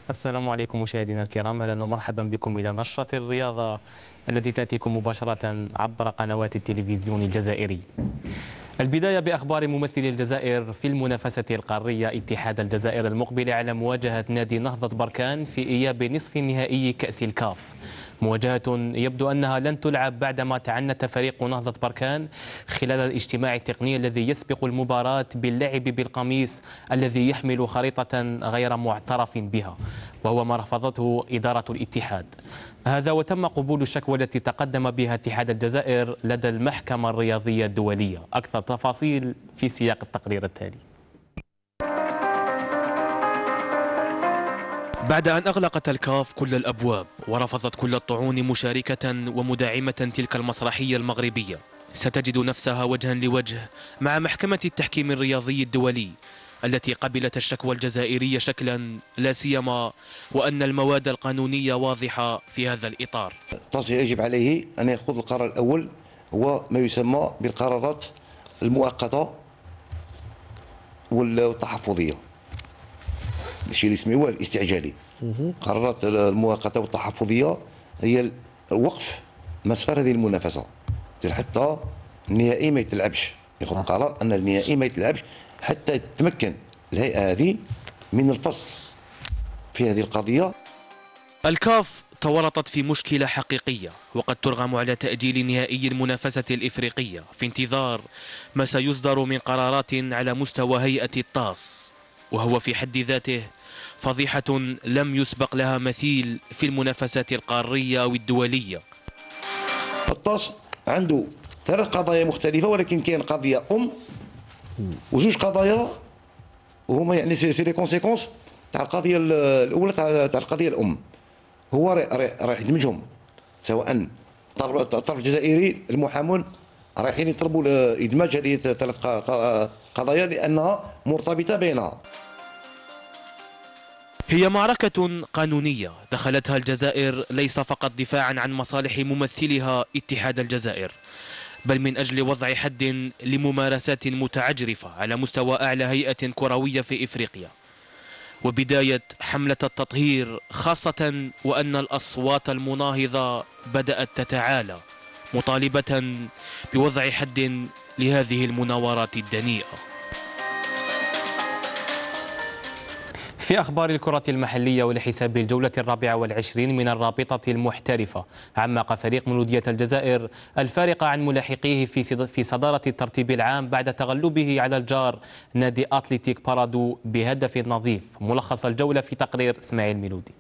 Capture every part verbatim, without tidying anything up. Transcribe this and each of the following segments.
السلام عليكم مشاهدينا الكرام، اهلا ومرحبا بكم الى نشرة الرياضة التي تاتيكم مباشرة عبر قنوات التلفزيون الجزائري. البداية باخبار ممثلي الجزائر في المنافسة القارية. اتحاد الجزائر المقبل على مواجهة نادي نهضة بركان في اياب نصف نهائي كأس الكاف. مواجهة يبدو أنها لن تلعب بعدما تعنت فريق نهضة بركان خلال الاجتماع التقني الذي يسبق المباراة باللعب بالقميص الذي يحمل خريطة غير معترف بها، وهو ما رفضته إدارة الاتحاد. هذا وتم قبول الشكوى التي تقدم بها اتحاد الجزائر لدى المحكمة الرياضية الدولية. أكثر تفاصيل في سياق التقرير التالي. بعد أن أغلقت الكاف كل الأبواب ورفضت كل الطعون مشاركة ومداعمة تلك المسرحية المغربية، ستجد نفسها وجها لوجه مع محكمة التحكيم الرياضي الدولي التي قبلت الشكوى الجزائرية شكلا، لا سيما وأن المواد القانونية واضحة في هذا الإطار. الطاس يجب عليه أن يأخذ القرار الأول، هو ما يسمى بالقرارات المؤقتة والتحفظية، الشيء اللي يسميوه الاستعجالي. القرارات المؤقته والتحفظيه هي وقف مسار هذه المنافسه حتى النهائي ما يتلعبش، ياخذ قرار ان النهائي ما يتلعبش حتى تتمكن الهيئه هذه من الفصل في هذه القضيه. الكاف تورطت في مشكلة حقيقية، وقد ترغم على تأجيل نهائي المنافسة الإفريقية في انتظار ما سيصدر من قرارات على مستوى هيئة الطاس، وهو في حد ذاته فضيحة لم يسبق لها مثيل في المنافسات القارية أو الدولية. الطاس عنده ثلاث قضايا مختلفة، ولكن كاين قضية أم وجوج قضايا، وهما يعني سي لي كونسيكونس تاع القضية الأولى تاع القضية الأم. هو رايح يدمجهم، سواء الطرف الجزائري المحامون رايحين يطلبوا إدماج هذه الثلاث قضايا لأنها مرتبطة بينها. هي معركة قانونية دخلتها الجزائر ليس فقط دفاعا عن مصالح ممثلها اتحاد الجزائر، بل من أجل وضع حد لممارسات متعجرفة على مستوى أعلى هيئة كروية في إفريقيا، وبداية حملة التطهير، خاصة وأن الأصوات المناهضة بدأت تتعالى مطالبة بوضع حد لهذه المناورات الدنيئة. في أخبار الكرة المحلية، ولحساب الجولة الرابعة والعشرين من الرابطة المحترفة، عمق فريق مولودية الجزائر الفارق عن ملاحقيه في في صدارة الترتيب العام بعد تغلبه على الجار نادي أتلتيك بارادو بهدف نظيف. ملخص الجولة في تقرير إسماعيل ميلودي.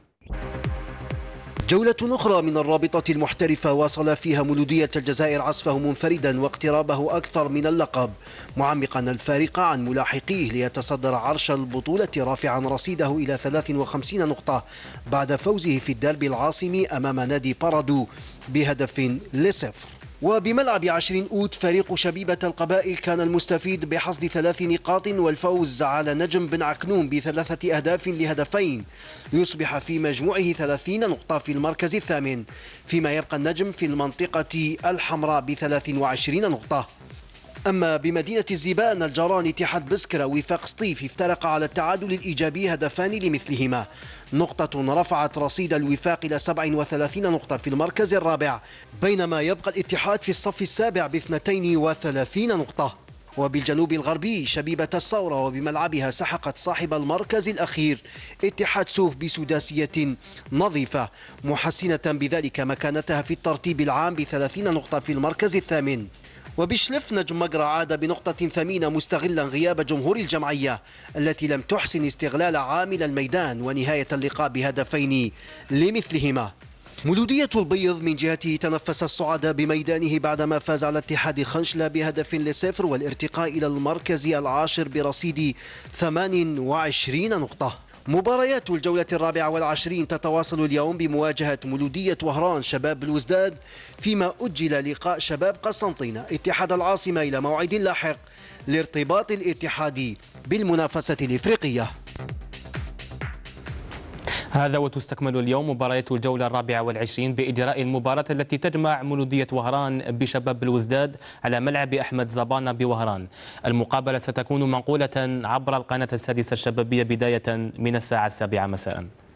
جولة أخرى من الرابطة المحترفة واصل فيها مولودية الجزائر عصفه منفردا واقترابه أكثر من اللقب، معمقا الفارق عن ملاحقيه ليتصدر عرش البطولة رافعا رصيده إلى ثلاث وخمسين نقطة بعد فوزه في الديربي العاصمي أمام نادي بارادو بهدف لصفر. وبملعب عشرين أوت فريق شبيبة القبائل كان المستفيد بحصد ثلاث نقاط والفوز على نجم بن عكنون بثلاثة أهداف لهدفين، ليصبح في مجموعه ثلاثين نقطة في المركز الثامن، فيما يبقى النجم في المنطقة الحمراء بثلاث وعشرين نقطة. أما بمدينة الزيبان الجران اتحاد بسكرة وفاق سطيف افترق على التعادل الإيجابي هدفان لمثلهما، نقطة رفعت رصيد الوفاق إلى سبع وثلاثين نقطة في المركز الرابع، بينما يبقى الاتحاد في الصف السابع باثنتين وثلاثين نقطة. وبالجنوب الغربي شبيبة الثورة وبملعبها سحقت صاحب المركز الأخير اتحاد سوف بسداسية نظيفة، محسنة بذلك مكانتها في الترتيب العام بثلاثين نقطة في المركز الثامن. وبشلف نجم مقرة عاد بنقطة ثمينة مستغلا غياب جمهور الجمعية التي لم تحسن استغلال عامل الميدان ونهاية اللقاء بهدفين لمثلهما. مولودية البيض من جهته تنفس الصعود بميدانه بعدما فاز على اتحاد خنشلة بهدف لصفر والارتقاء إلى المركز العاشر برصيد ثمان وعشرين نقطة. مباريات الجولة الرابعة والعشرين تتواصل اليوم بمواجهة مولودية وهران شباب الوزداد، فيما أجل لقاء شباب قسنطينة اتحاد العاصمة إلى موعد لاحق لارتباط الاتحاد بالمنافسة الإفريقية. هذا وتستكمل اليوم مباريات الجولة الرابعة والعشرين بإجراء المباراة التي تجمع مولودية وهران بشباب الوزداد على ملعب أحمد زبانة بوهران. المقابلة ستكون منقولة عبر القناة السادسة الشبابية بداية من الساعة السابعة مساء.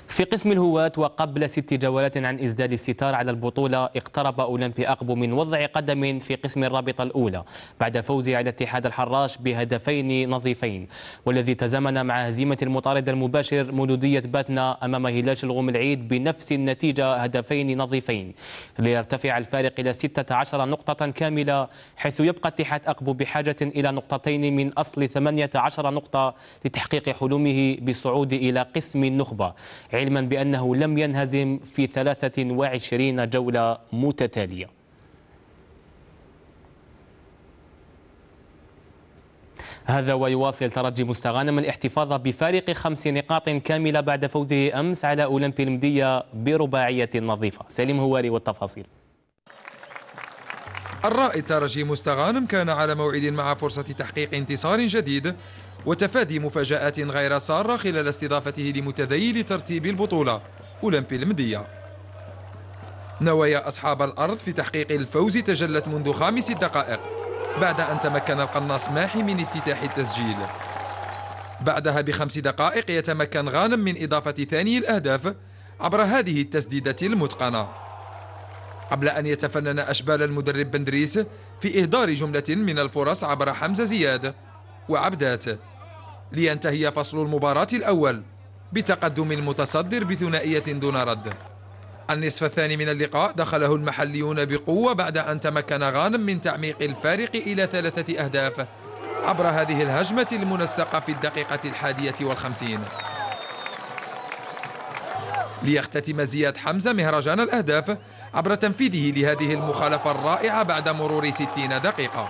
في قسم الهواة وقبل ست جولات عن إسدال الستار على البطولة، اقترب أولمبي أقبو من وضع قدم في قسم الرابطة الأولى بعد فوزه على اتحاد الحراش بهدفين نظيفين، والذي تزامن مع هزيمة المطارد المباشر مولودية باتنا أمام هلال شلغوم العيد بنفس النتيجة هدفين نظيفين، ليرتفع الفارق إلى ستة عشر نقطة كاملة، حيث يبقى اتحاد أقبو بحاجة إلى نقطتين من أصل ثمانية عشر نقطة لتحقيق حلمه بالصعود إلى قسم النخبة، علما بأنه لم ينهزم في ثلاثة وعشرين جولة متتالية. هذا ويواصل ترجي مستغانم الاحتفاظ بفارق خمس نقاط كاملة بعد فوزه أمس على أولمبي المدية برباعية نظيفة. سليم هواري والتفاصيل. الرائد ترجي مستغانم كان على موعد مع فرصة تحقيق انتصار جديد وتفادي مفاجآت غير سارة خلال استضافته لمتذيل ترتيب البطولة أولمبي المدية. نوايا أصحاب الأرض في تحقيق الفوز تجلت منذ خامس دقائق بعد أن تمكن القناص ماحي من افتتاح التسجيل. بعدها بخمس دقائق يتمكن غانم من إضافة ثاني الأهداف عبر هذه التسديدة المتقنة، قبل أن يتفنن أشبال المدرب بندريس في إهدار جملة من الفرص عبر حمزة زياد وعبدات، لينتهي فصل المباراة الأول بتقدم المتصدر بثنائية دون رد. النصف الثاني من اللقاء دخله المحليون بقوة بعد أن تمكن غانم من تعميق الفارق إلى ثلاثة أهداف عبر هذه الهجمة المنسقة في الدقيقة الحادية والخمسين، ليختتم زياد حمزة مهرجان الأهداف عبر تنفيذه لهذه المخالفة الرائعة بعد مرور ستين دقيقة.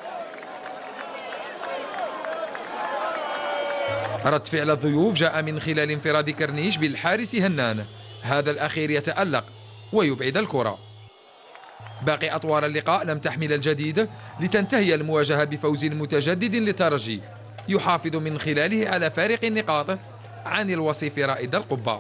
رد فعل الضيوف جاء من خلال انفراد كرنيش بالحارس هنان، هذا الأخير يتألق ويبعد الكرة. باقي أطوار اللقاء لم تحمل الجديد لتنتهي المواجهة بفوز متجدد للترجي يحافظ من خلاله على فارق النقاط عن الوصيف رائد القبة.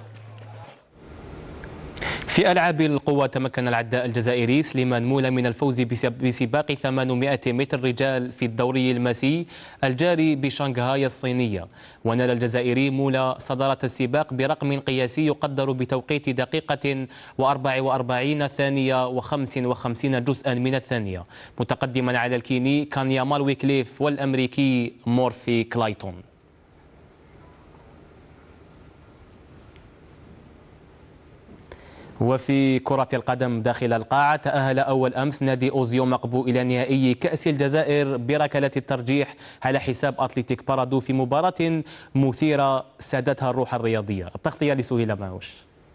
في ألعاب القوى تمكن العداء الجزائري سليمان مولا من الفوز بسباق ثمانمائة متر رجال في الدوري الماسي الجاري بشنغهاي الصينية، ونال الجزائري مولا صدارة السباق برقم قياسي يقدر بتوقيت دقيقة وأربع وأربعين ثانية وخمس وخمسين جزءا من الثانية، متقدما على الكيني كانيامال ويكليف والأمريكي مورفي كلايتون. وفي كرة القدم داخل القاعة، تأهل أول أمس نادي أوزيو مقبو إلى نهائي كأس الجزائر بركلة الترجيح على حساب أتلتيك بارادو في مباراة مثيرة سادتها الروح الرياضية. التغطية لسهيلة ماوش.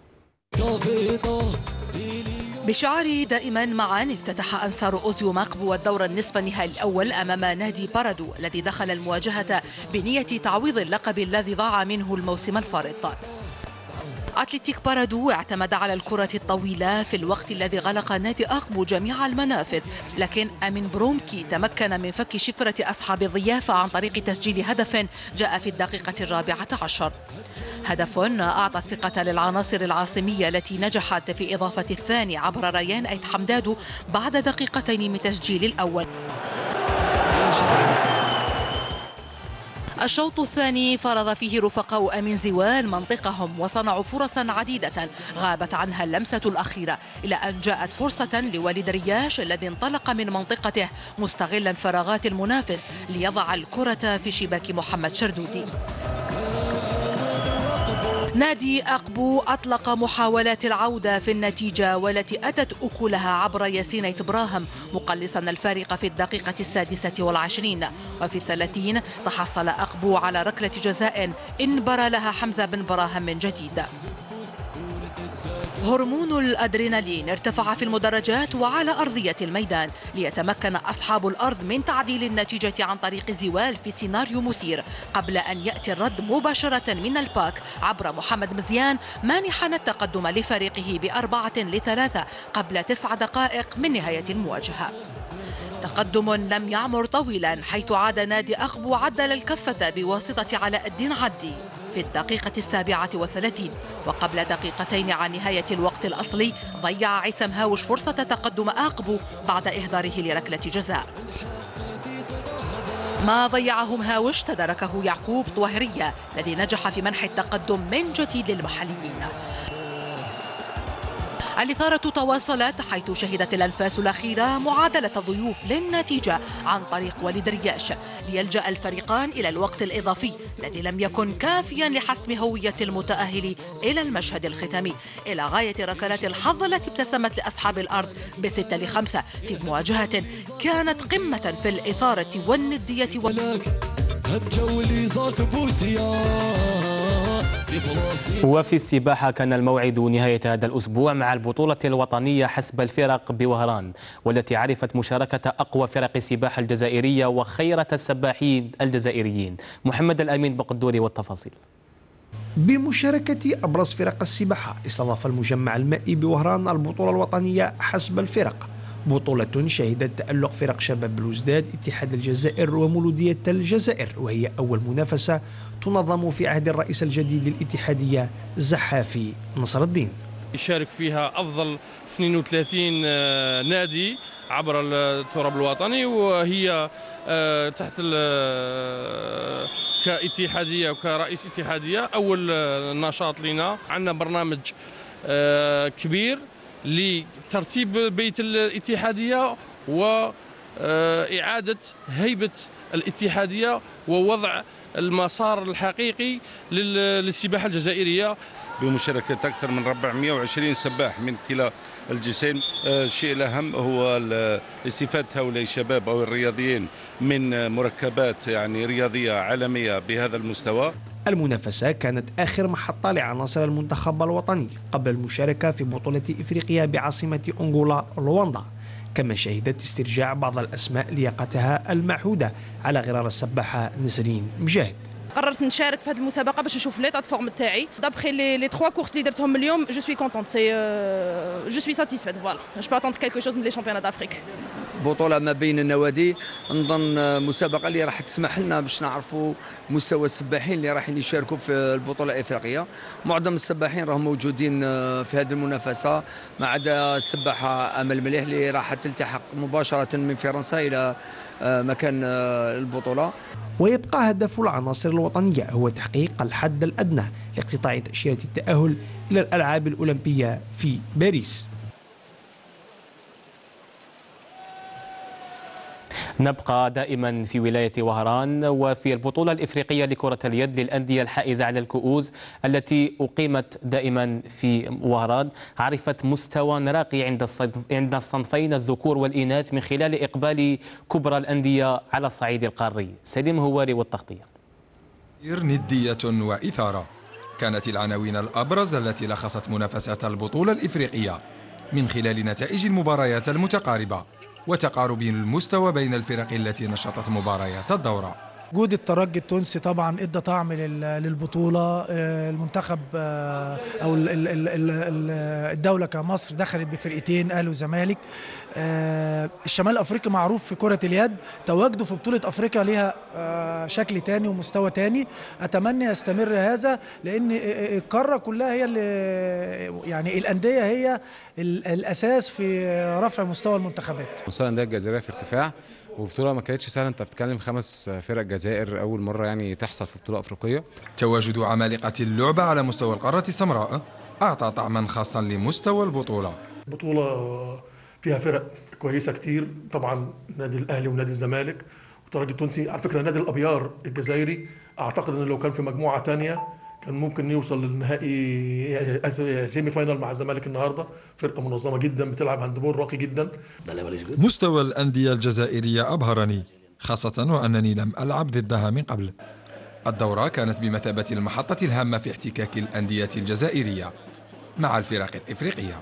بشعار دائما معا، افتتح أنصار أوزيو مقبو الدور النصف النهائي الأول أمام نادي بارادو الذي دخل المواجهة بنية تعويض اللقب الذي ضاع منه الموسم الفارط. أتلتيك بارادو اعتمد على الكرة الطويلة في الوقت الذي غلق نادي أقبو جميع المنافذ، لكن أمين برومكي تمكن من فك شفرة أصحاب الضيافة عن طريق تسجيل هدف جاء في الدقيقة الرابعة عشر. هدف أعطى الثقة للعناصر العاصمية التي نجحت في إضافة الثاني عبر ريان أيت حمدادو بعد دقيقتين من تسجيل الأول. الشوط الثاني فرض فيه رفقاء أمين زوال منطقهم وصنعوا فرصا عديدة غابت عنها اللمسة الأخيرة، إلى أن جاءت فرصة لوليد رياش الذي انطلق من منطقته مستغلا فراغات المنافس ليضع الكرة في شباك محمد شردودي. نادي أقبو أطلق محاولات العودة في النتيجة والتي أتت أكلها عبر ياسين أيت براهم مقلصا الفارق في الدقيقة السادسة والعشرين، وفي الثلاثين تحصل أقبو على ركلة جزاء انبرى لها حمزة بن براهم من جديد. هرمون الأدرينالين ارتفع في المدرجات وعلى أرضية الميدان ليتمكن أصحاب الأرض من تعديل النتيجة عن طريق زوال في سيناريو مثير، قبل أن يأتي الرد مباشرة من الباك عبر محمد مزيان مانحا التقدم لفريقه بأربعة لثلاثة قبل تسع دقائق من نهاية المواجهة. تقدم لم يعمر طويلا حيث عاد نادي أقبو عدل الكفة بواسطة علاء الدين عدي في الدقيقة السابعة والثلاثين، وقبل دقيقتين عن نهاية الوقت الأصلي ضيع عيسم هاوش فرصة تقدم أقبو بعد إهداره لركلة جزاء. ما ضيعهم هاوش تداركه يعقوب طوهرية الذي نجح في منح التقدم من جديد للمحليين. الإثارة تواصلت حيث شهدت الأنفاس الأخيرة معادلة الضيوف للنتيجة عن طريق وليد رياش، ليلجأ الفريقان إلى الوقت الإضافي الذي لم يكن كافيا لحسم هوية المتأهل إلى المشهد الختامي، إلى غاية ركلات الحظ التي ابتسمت لأصحاب الأرض بستة لخمسة في مواجهة كانت قمة في الإثارة والندية و... وفي السباحة كان الموعد نهاية هذا الأسبوع مع البطولة الوطنية حسب الفرق بوهران، والتي عرفت مشاركة أقوى فرق السباحة الجزائرية وخيرة السباحين الجزائريين. محمد الأمين بقدوري والتفاصيل. بمشاركة أبرز فرق السباحة استضاف المجمع المائي بوهران البطولة الوطنية حسب الفرق، بطولة شهدت تألق فرق شباب بلوزداد، اتحاد الجزائر ومولودية الجزائر، وهي أول منافسة تنظم في عهد الرئيس الجديد للاتحادية زحافي نصر الدين. يشارك فيها أفضل اثنين وثلاثين نادي عبر التراب الوطني، وهي تحت كاتحادية وكرئيس اتحادية أول نشاط لنا. عندنا برنامج كبير لترتيب بيت الاتحادية وإعادة هيبة الاتحادية ووضع المسار الحقيقي للسباحة الجزائرية بمشاركة أكثر من أربعمئة وعشرين سباح من كلا الجنسين. الشيء الأهم هو استفادة هؤلاء الشباب أو الرياضيين من مركبات يعني رياضية عالمية بهذا المستوى. المنافسة كانت آخر محطة لعناصر المنتخب الوطني قبل المشاركة في بطولة إفريقيا بعاصمة أنغولا رواندا، كما شهدت استرجاع بعض الأسماء لياقتها المعهودة على غرار السباحة نسرين مجاهد. قررت نشارك في هذه المسابقه باش نشوف ليطا فورم تاعي دابخي لي لي ثلاث كورس اللي درتهم اليوم. جو سوي كونتونت سي جو سوي ساتيسفيت فوالا جو با اتوند كالكو شوز من لي شامبيونات دافريك. بطوله ما بين النوادي، نظن مسابقه اللي راح تسمح لنا باش نعرفوا مستوى السباحين اللي راح يشاركوا في البطوله الافريقيه. معظم السباحين راهم موجودين في هذه المنافسه ما عدا السباحه امل مليح اللي راح تلتحق مباشره من فرنسا الى مكان البطوله. ويبقى هدف العناصر الوطنية هو تحقيق الحد الأدنى لاقتطاع تأشيرة التأهل إلى الألعاب الأولمبية في باريس. نبقى دائما في ولاية وهران وفي البطولة الإفريقية لكرة اليد للأندية الحائزة على الكؤوس التي أقيمت دائما في وهران، عرفت مستوى راقي عند عند الصنفين الذكور والإناث من خلال إقبال كبرى الأندية على الصعيد القاري. سليم هواري والتغطية. ندية وإثارة كانت العناوين الأبرز التي لخصت منافسات البطولة الإفريقية من خلال نتائج المباريات المتقاربة وتقارب المستوى بين الفرق التي نشطت مباريات الدورة. وجود الترجي التونسي طبعا ادى طعم للبطوله. المنتخب او الدوله كمصر دخلت بفرقتين اهلي وزمالك. الشمال الافريقي معروف في كره اليد، تواجده في بطوله افريقيا ليها شكل تاني ومستوى تاني. اتمنى يستمر هذا لان القاره كلها هي اللي يعني الانديه هي الاساس في رفع مستوى المنتخبات. مستوى الانديه الجزائريه في ارتفاع، وبطوله ما كانتش سهله. انت بتتكلم خمس فرق جزائر اول مره يعني تحصل في بطوله افريقيه. تواجد عمالقه اللعبه على مستوى القاره السمراء اعطى طعما خاصا لمستوى البطوله. بطوله فيها فرق كويسه كتير، طبعا نادي الاهلي ونادي الزمالك والترجي التونسي. على فكره نادي الابيار الجزائري اعتقد انه لو كان في مجموعه ثانيه كان ممكن يوصل للنهائي سيمي فاينال مع الزمالك النهارده. فرقه منظمه جدا بتلعب هاندبول راقي جدا. مستوى الانديه الجزائريه ابهرني، خاصه وانني لم العب ضدها من قبل. الدوره كانت بمثابه المحطه الهامه في احتكاك الانديه الجزائريه مع الفرق الافريقيه.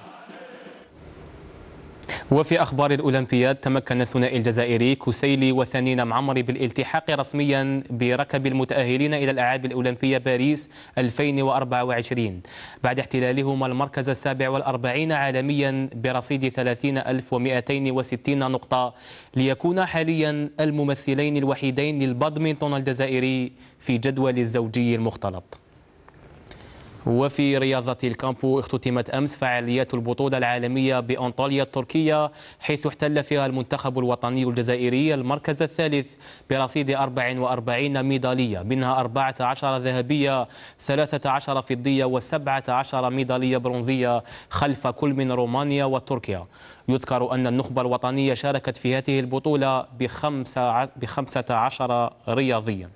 وفي أخبار الأولمبياد، تمكن الثنائي الجزائري كسيلي وثنين معمري بالالتحاق رسميا بركب المتأهلين إلى الألعاب الأولمبية باريس ألفين وأربعة وعشرين بعد احتلالهما المركز السابع والأربعين عالميا برصيد ثلاثين ألف ومئتين وستين نقطة، ليكون حاليا الممثلين الوحيدين للبادمنتون الجزائري في جدول الزوجي المختلط. وفي رياضة الكامبو اختتمت أمس فعاليات البطولة العالمية بأنطاليا التركية، حيث احتل فيها المنتخب الوطني الجزائري المركز الثالث برصيد أربع وأربعين ميدالية، منها أربعة عشر ذهبية، ثلاثة عشر فضية وسبعة عشر ميدالية برونزية، خلف كل من رومانيا وتركيا. يذكر أن النخبة الوطنية شاركت في هذه البطولة بخمسة عشر رياضيا.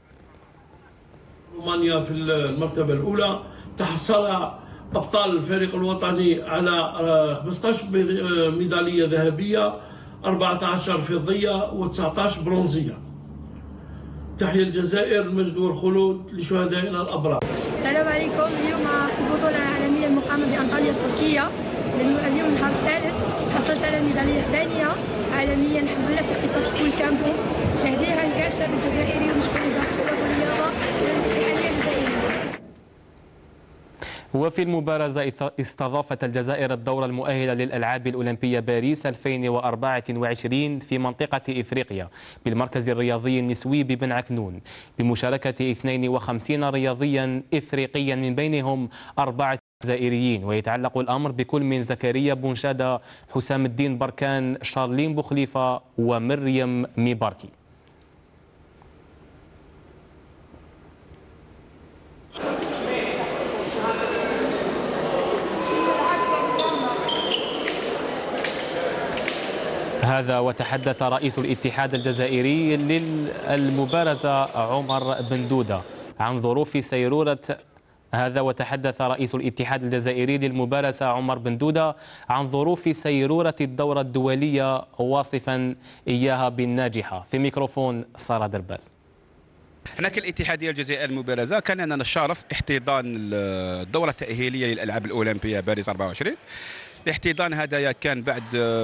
رومانيا في المرتبة الأولى، تحصل أبطال الفريق الوطني على خمسة عشر ميدالية ذهبية، أربعة عشر فضية وتسعة عشر برونزية. تحيا الجزائر، المجد والخلود لشهدائنا الأبرار. السلام عليكم. اليوم في البطولة العالمية المقامة بأنطاليا تركيا، اليوم النهار الثالث حصلت على الميدالية الثانية عالميا الحمد لله في قصص الكول كامبو. نهديها للشعب الجزائري ونشكر وزارة الشباب والرياضة والاتحادية الجزائرية. وفي المبارزة استضافت الجزائر الدورة المؤهلة للألعاب الأولمبية باريس ألفين وأربعة وعشرين في منطقة إفريقيا بالمركز الرياضي النسوي ببن عكنون، بمشاركة اثنين وخمسين رياضيا إفريقيا من بينهم أربعة جزائريين. ويتعلق الأمر بكل من زكريا بونشادة، حسام الدين بركان، شارلين بوخليفة ومريم ميباركي. هذا وتحدث رئيس الاتحاد الجزائري للمبارزة عمر بندودة عن ظروف سيرورة هذا وتحدث رئيس الاتحاد الجزائري للمبارزة عمر بندودة عن ظروف سيرورة الدورة الدولية، واصفا إياها بالناجحة. في ميكروفون سارة دربال. احنا كالاتحاديه الجزائريه للمبارزه كان لنا الشرف احتضان الدوره التاهيليه للالعاب الاولمبيه باريس أربعة وعشرين. الاحتضان هذايا كان بعد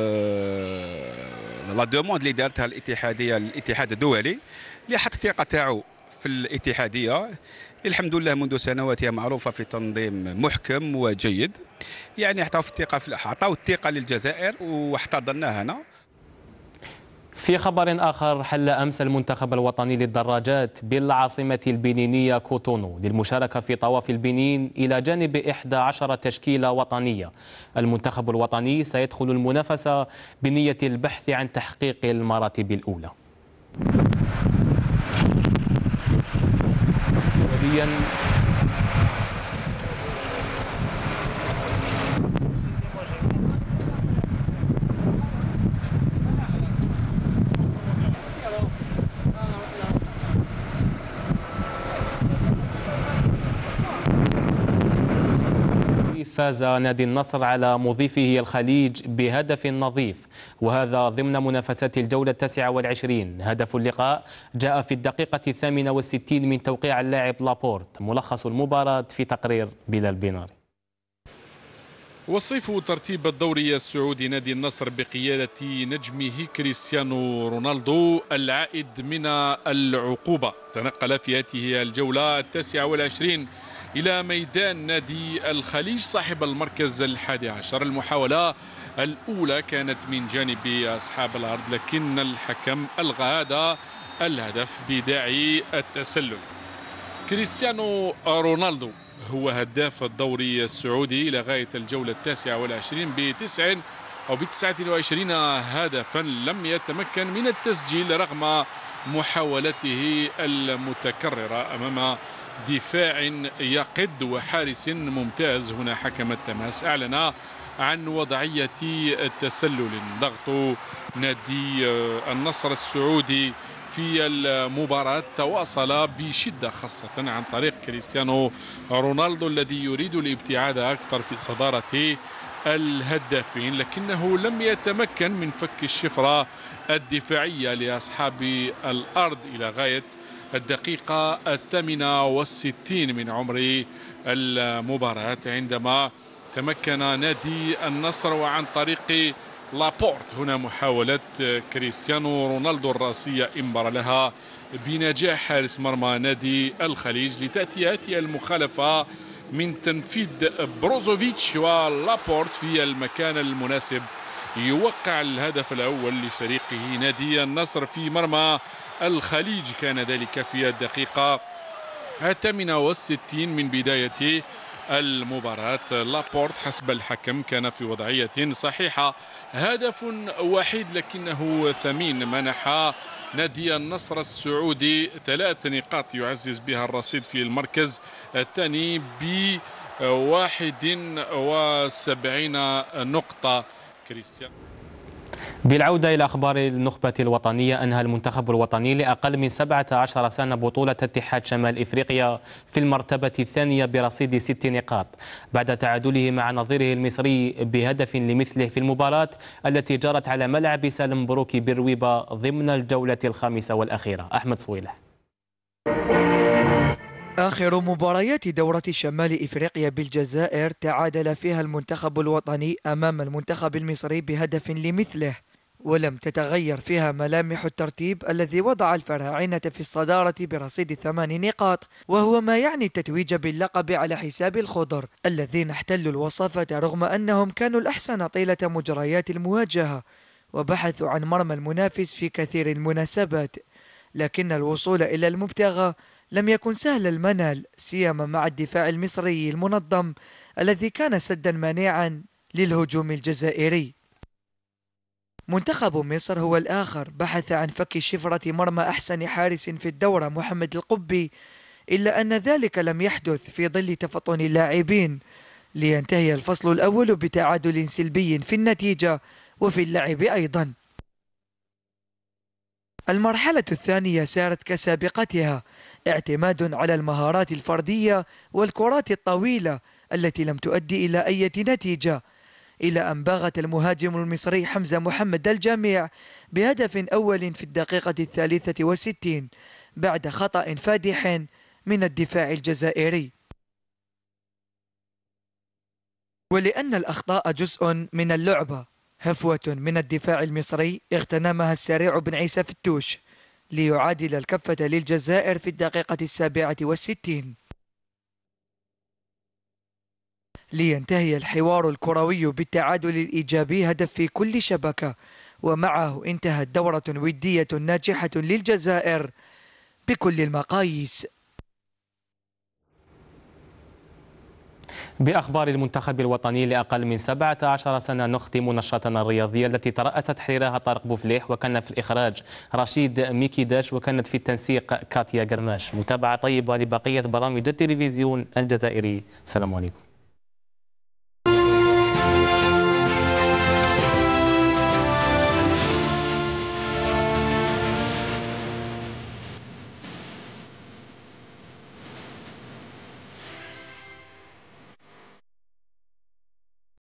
لا دوموند اللي دارتها الاتحاديه الاتحاد الدولي اللي حط الثقه تاعو في الاتحاديه. الحمد لله منذ سنوات هي معروفه في تنظيم محكم وجيد، يعني عطاو الثقه عطاو الثقه للجزائر واحتضناها هنا. في خبر آخر، حل أمس المنتخب الوطني للدراجات بالعاصمة البنينية كوتونو للمشاركة في طواف البنين إلى جانب إحدى عشرة تشكيلة وطنية. المنتخب الوطني سيدخل المنافسة بنية البحث عن تحقيق المراتب الأولى. وليا فاز نادي النصر على مضيفه الخليج بهدف نظيف، وهذا ضمن منافسات الجولة التاسعة والعشرين. هدف اللقاء جاء في الدقيقة الثامنة والستين من توقيع اللاعب لابورت. ملخص المباراة في تقرير بلال بناري. وصيف ترتيب الدوري السعودي نادي النصر بقيادة نجمه كريستيانو رونالدو العائد من العقوبة تنقل في هذه الجولة التاسعة والعشرين إلى ميدان نادي الخليج صاحب المركز الحادي عشر. المحاولة الأولى كانت من جانب أصحاب الأرض، لكن الحكم ألغى هذا الهدف بداعي التسلل. كريستيانو رونالدو هو هداف الدوري السعودي إلى غاية الجولة التاسعة والعشرين بتسع أو بتسعة وعشرين هدفا، لم يتمكن من التسجيل رغم محاولته المتكررة أمام دفاع يقد وحارس ممتاز. هنا حكم التماس أعلن عن وضعية التسلل. ضغط نادي النصر السعودي في المباراة تواصل بشدة، خاصة عن طريق كريستيانو رونالدو الذي يريد الابتعاد أكثر في صدارة الهدافين، لكنه لم يتمكن من فك الشفرة الدفاعية لأصحاب الأرض إلى غاية الدقيقة الثامنة والستين من عمر المباراة، عندما تمكن نادي النصر وعن طريق لابورت. هنا محاولة كريستيانو رونالدو الراسية انبر لها بنجاح حارس مرمى نادي الخليج، لتأتي هذه المخالفة من تنفيذ بروزوفيتش ولابورت في المكان المناسب يوقع الهدف الأول لفريقه نادي النصر في مرمى الخليج. كان ذلك في الدقيقة الثامنة والستين من بداية المباراة. لابورت حسب الحكم كان في وضعية صحيحة. هدف وحيد لكنه ثمين، منح نادي النصر السعودي ثلاث نقاط يعزز بها الرصيد في المركز الثاني ب واحد وسبعين نقطة. كريستيان. بالعودة إلى أخبار النخبة الوطنية، أنهى المنتخب الوطني لأقل من سبعة عشر سنة بطولة اتحاد شمال إفريقيا في المرتبة الثانية برصيد ست نقاط بعد تعادله مع نظيره المصري بهدف لمثله في المباراة التي جرت على ملعب سالم بروكي بالرويبة ضمن الجولة الخامسة والأخيرة. أحمد صويلة. آخر مباريات دورة شمال إفريقيا بالجزائر تعادل فيها المنتخب الوطني أمام المنتخب المصري بهدف لمثله، ولم تتغير فيها ملامح الترتيب الذي وضع الفراعنة في الصدارة برصيد ثمان نقاط، وهو ما يعني التتويج باللقب على حساب الخضر الذين احتلوا الوصافة رغم أنهم كانوا الأحسن طيلة مجريات المواجهة وبحثوا عن مرمى المنافس في كثير المناسبات، لكن الوصول إلى المبتغى لم يكن سهل المنال، سيما مع الدفاع المصري المنظم الذي كان سدا مانعا للهجوم الجزائري. منتخب مصر هو الآخر، بحث عن فك شفرة مرمى أحسن حارس في الدورة محمد القبي، إلا أن ذلك لم يحدث في ظل تفطن اللاعبين، لينتهي الفصل الأول بتعادل سلبي في النتيجة وفي اللعب أيضا. المرحلة الثانية سارت كسابقتها، اعتماد على المهارات الفردية والكرات الطويلة التي لم تؤدي إلى أي نتيجة، إلى أن باغت المهاجم المصري حمزة محمد الجميع بهدف أول في الدقيقة الثالثة والستين بعد خطأ فادح من الدفاع الجزائري. ولأن الأخطاء جزء من اللعبة، هفوة من الدفاع المصري اغتنمها السريع بن عيسى فتوش ليعادل الكفة للجزائر في الدقيقة السابعة والستين، لينتهي الحوار الكروي بالتعادل الإيجابي هدف في كل شبكة، ومعه انتهت دورة ودية ناجحة للجزائر بكل المقاييس. بأخبار المنتخب الوطني لأقل من سبعة عشر سنة نختم نشرتنا الرياضية التي ترأس تحريرها طارق بوفليح، وكان في الإخراج رشيد ميكيداش، وكانت في التنسيق كاتيا قرماش. متابعة طيبة لبقية برامج التلفزيون الجزائري. السلام عليكم.